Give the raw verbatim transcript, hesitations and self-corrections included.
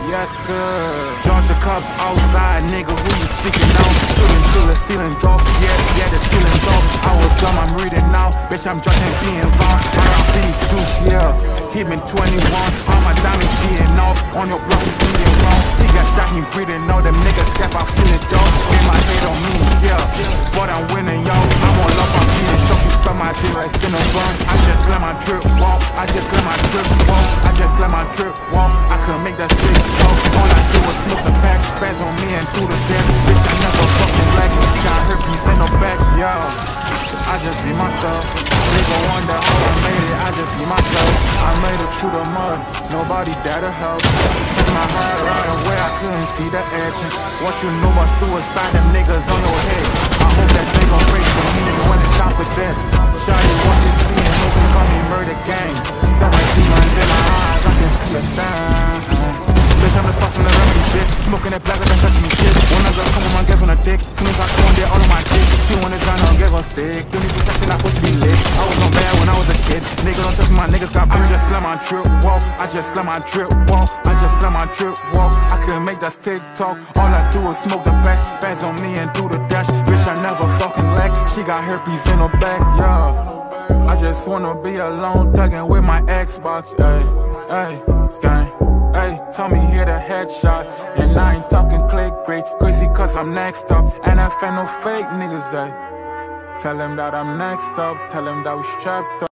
Yes, sir. Georgia Cups outside, nigga, who you speaking on? Shooting till the ceiling's off, yeah, yeah, the ceiling's off. I was dumb, I'm reading now, bitch, I'm Justin being Vaughn. R I P Deuce, yeah, he been twenty-one. All my diamonds being off, on your block he's being wrong. He got shot, he breathing, all them niggas step, I feel it, dog. In my head on me, yeah, but I'm winning, y'all. I'm on love, I'm being shook, you suck my dick like Cinnabon. I just let my drip walk, I just let my drip walk, I just let my drip walk. I could make that stick talk, all I do is smoke the pack, bands on me and through the death. Bitch, I never fucking black, she got herpes in the back, yo. I just be myself, nigga wonder how I made it, I just be myself. I made it through the mud, nobody there to help. Took my heart right away, I couldn't see the edge. What you know about suicide, them niggas on your head. I hope that they gon' pray for me when it's time for death. Shawty want to see and make them call me murder gang. Some like demons in my eyes, I can see a thing. Bitch, I'm the sauce from the remedy shit. Smoking that black with that sesame shit. When I just come with my girls on a dick, soon as I come on there, all of my dick. She wanna drown, I'll give her a stick. Give me some protection, I'm supposed to be lit. I was on bad when I was a kid. Nigga don't touch my niggas got bitch. I just let my drip walk. I just let my drip walk. I just let my drip walk. I couldn't make that stick talk. All I do is smoke the back. Bands on me and do the dash. Bitch, I never fucking lack. She got herpes in her back, yeah. I just wanna be alone, thugging with my Xbox, ayy, ayy, gang. Hey, tell me hit a headshot, and I ain't talking clickbait. Crazy cause I'm next up, and I ain't no fake niggas, ay. Tell them that I'm next up, tell them that we strapped up.